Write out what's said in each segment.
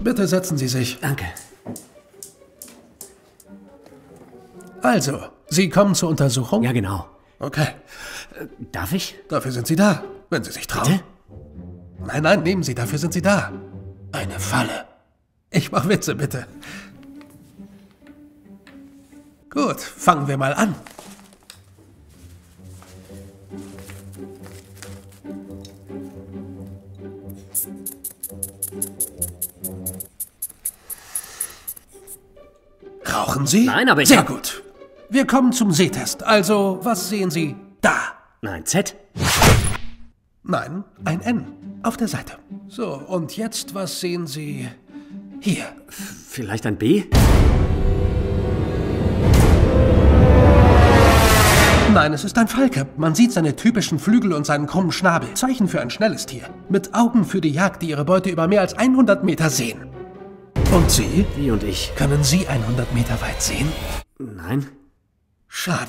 Bitte setzen Sie sich. Danke. Also, Sie kommen zur Untersuchung? Ja, genau. Okay. Darf ich? Dafür sind Sie da, wenn Sie sich trauen. Bitte? Nein, nein, nehmen Sie, dafür sind Sie da. Eine Falle. Ich mach Witze, bitte. Gut, fangen wir mal an. Rauchen Sie? Nein, aber ich... Sehr gut. Wir kommen zum Sehtest. Also, was sehen Sie da? Nein, Z? Nein, ein N. Auf der Seite. So, und jetzt, was sehen Sie hier? Vielleicht ein B? Nein, es ist ein Falke. Man sieht seine typischen Flügel und seinen krummen Schnabel. Zeichen für ein schnelles Tier. Mit Augen für die Jagd, die ihre Beute über mehr als 100 Meter sehen. Und Sie? Wie und ich? Können Sie 100 Meter weit sehen? Nein. Schade.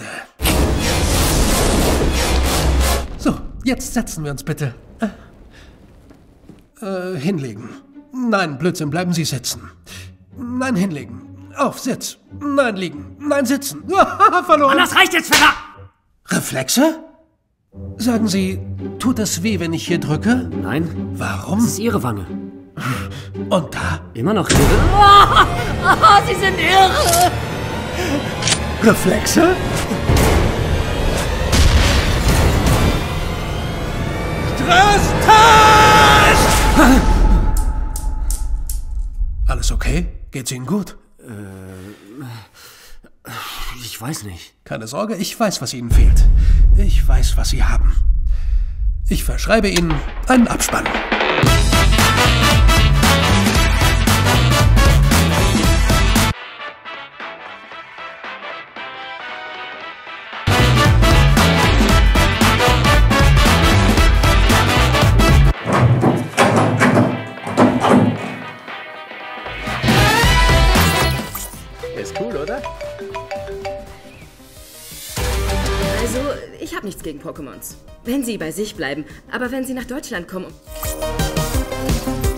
So, jetzt setzen wir uns bitte. Hinlegen. Nein, Blödsinn, bleiben Sie sitzen. Nein, hinlegen. Auf, Sitz. Nein, liegen. Nein, sitzen. Verloren. Mann, das reicht jetzt, Fenner! Reflexe? Sagen Sie, tut es weh, wenn ich hier drücke? Nein. Warum? Das ist Ihre Wange. Und da? Immer noch Ihre... Sie sind irre! Reflexe? Stresstest! Alles okay? Geht's Ihnen gut? Ich weiß nicht. Keine Sorge, ich weiß, was Ihnen fehlt. Ich weiß, was Sie haben. Ich verschreibe Ihnen einen Abspann. Ist cool, oder? Also, ich habe nichts gegen Pokémons. Wenn sie bei sich bleiben. Aber wenn sie nach Deutschland kommen...